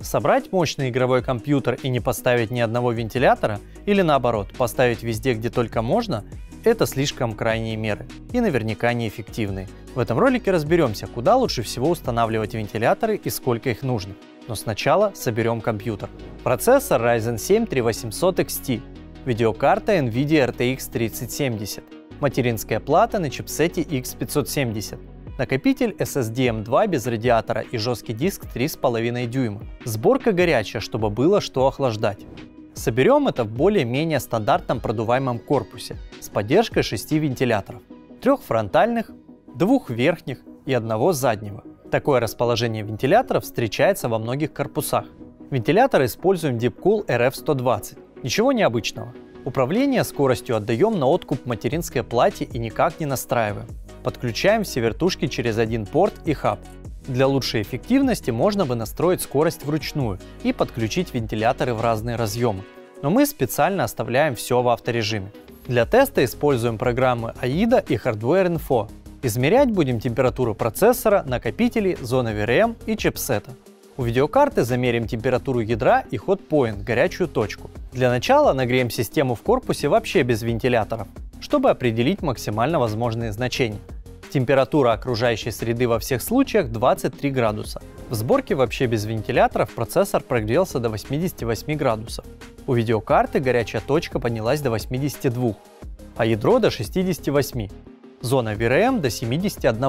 Собрать мощный игровой компьютер и не поставить ни одного вентилятора, или наоборот, поставить везде, где только можно, это слишком крайние меры и наверняка неэффективные. В этом ролике разберемся, куда лучше всего устанавливать вентиляторы и сколько их нужно. Но сначала соберем компьютер. Процессор Ryzen 7 3800 XT, видеокарта NVIDIA RTX 3070, материнская плата на чипсете X570, накопитель SSD M2 без радиатора и жесткий диск 3,5 дюйма. Сборка горячая, чтобы было что охлаждать. Соберем это в более-менее стандартном продуваемом корпусе с поддержкой 6 вентиляторов, 3 фронтальных, 2 верхних и 1 заднего. Такое расположение вентиляторов встречается во многих корпусах. Вентиляторы используем Deepcool RF120. Ничего необычного. Управление скоростью отдаем на откуп материнской плате и никак не настраиваем. Подключаем все вертушки через один порт и хаб. Для лучшей эффективности можно бы настроить скорость вручную и подключить вентиляторы в разные разъемы. Но мы специально оставляем все в авторежиме. Для теста используем программы AIDA и Hardware Info. Измерять будем температуру процессора, накопителей, зоны VRM и чипсета. У видеокарты замерим температуру ядра и hot point, горячую точку. Для начала нагреем систему в корпусе вообще без вентиляторов, чтобы определить максимально возможные значения. Температура окружающей среды во всех случаях 23 градуса. В сборке вообще без вентиляторов процессор прогрелся до 88 градусов. У видеокарты горячая точка поднялась до 82, а ядро до 68. Зона VRM до 71,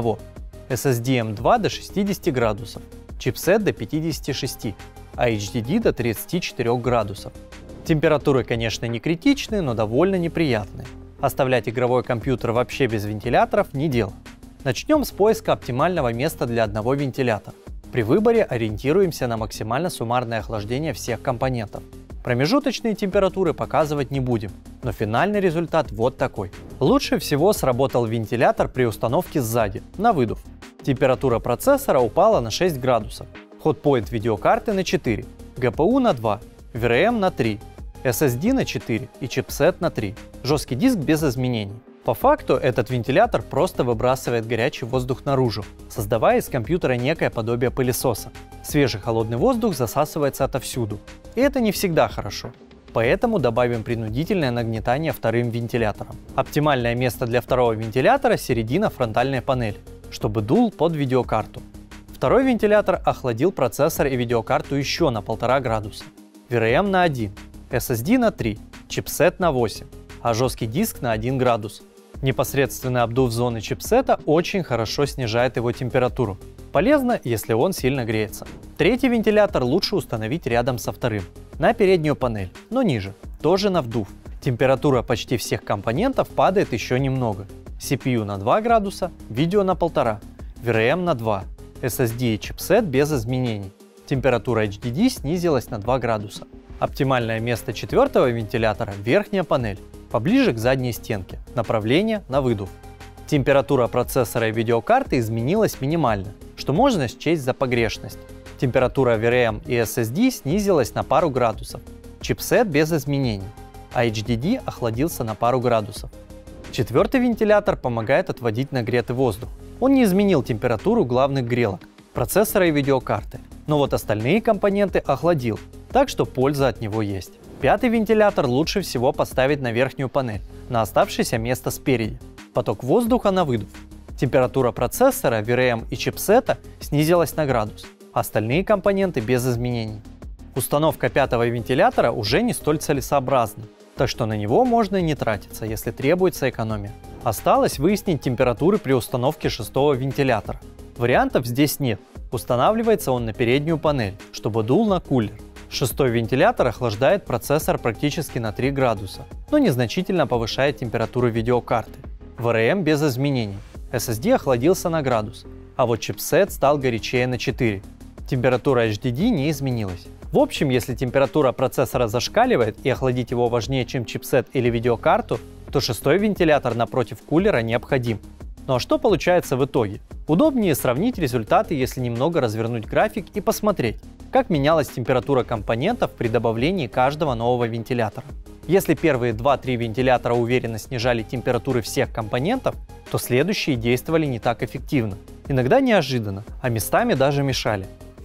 SSD M2 до 60 градусов, чипсет до 56, а HDD до 34 градусов. Температуры, конечно, не критичные, но довольно неприятные. Оставлять игровой компьютер вообще без вентиляторов не дело. Начнем с поиска оптимального места для одного вентилятора. При выборе ориентируемся на максимально суммарное охлаждение всех компонентов. Промежуточные температуры показывать не будем, но финальный результат вот такой. Лучше всего сработал вентилятор при установке сзади, на выдув. Температура процессора упала на 6 градусов, hotpoint видеокарты на 4, GPU на 2, VRM на 3, SSD на 4 и чипсет на 3, жесткий диск без изменений. По факту этот вентилятор просто выбрасывает горячий воздух наружу, создавая из компьютера некое подобие пылесоса. Свежий холодный воздух засасывается отовсюду, и это не всегда хорошо. Поэтому добавим принудительное нагнетание вторым вентилятором. Оптимальное место для второго вентилятора – середина фронтальной панели, чтобы дул под видеокарту. Второй вентилятор охладил процессор и видеокарту еще на 1,5 градуса. VRM на 1, SSD на 3, чипсет на 8, а жесткий диск на 1 градус. Непосредственный обдув зоны чипсета очень хорошо снижает его температуру. Полезно, если он сильно греется. Третий вентилятор лучше установить рядом со вторым, на переднюю панель, но ниже, тоже на вдув. Температура почти всех компонентов падает еще немного. CPU на 2 градуса, видео на 1,5, VRM на 2, SSD и чипсет без изменений. Температура HDD снизилась на 2 градуса. Оптимальное место четвертого вентилятора – верхняя панель, поближе к задней стенке, направление на выдув. Температура процессора и видеокарты изменилась минимально, что можно счесть за погрешность. Температура VRM и SSD снизилась на пару градусов, чипсет без изменений, а HDD охладился на пару градусов. Четвертый вентилятор помогает отводить нагретый воздух. Он не изменил температуру главных грелок – процессора и видеокарты, но вот остальные компоненты охладил, так что польза от него есть. Пятый вентилятор лучше всего поставить на верхнюю панель, на оставшееся место спереди. Поток воздуха на выдув. Температура процессора, VRM и чипсета снизилась на градус, остальные компоненты без изменений. Установка пятого вентилятора уже не столь целесообразна, так что на него можно и не тратиться, если требуется экономия. Осталось выяснить температуры при установке шестого вентилятора. Вариантов здесь нет, устанавливается он на переднюю панель, чтобы дул на кулер. Шестой вентилятор охлаждает процессор практически на 3 градуса, но незначительно повышает температуру видеокарты. VRM без изменений. SSD охладился на градус, а вот чипсет стал горячее на 4. Температура HDD не изменилась. В общем, если температура процессора зашкаливает и охладить его важнее, чем чипсет или видеокарту, то шестой вентилятор напротив кулера необходим. Ну а что получается в итоге? Удобнее сравнить результаты, если немного развернуть график и посмотреть, как менялась температура компонентов при добавлении каждого нового вентилятора. Если первые 2-3 вентилятора уверенно снижали температуры всех компонентов, то следующие действовали не так эффективно, иногда неожиданно, а местами даже мешали.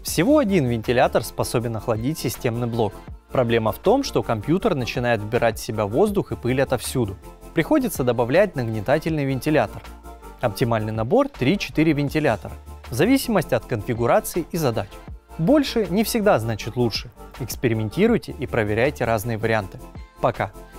Всего один вентилятор способен охладить системный блок. Проблема в том, что компьютер начинает вбирать в себя воздух и пыль отовсюду. Приходится добавлять нагнетательный вентилятор. Оптимальный набор 3-4 вентилятора, в зависимости от конфигурации и задач. Больше не всегда значит лучше. Экспериментируйте и проверяйте разные варианты. Пока!